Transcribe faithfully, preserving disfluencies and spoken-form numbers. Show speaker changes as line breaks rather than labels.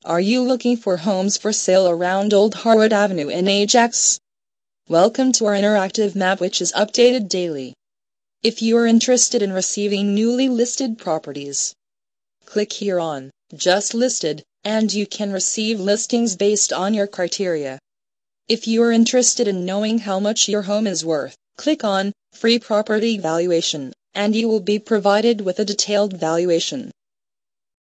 Are you looking for homes for sale around Old Harwood Avenue in Ajax? Welcome to our interactive map, which is updated daily. If you are interested in receiving newly listed properties, click here on Just Listed, and you can receive listings based on your criteria. If you are interested in knowing how much your home is worth, click on Free Property Valuation, and you will be provided with a detailed valuation.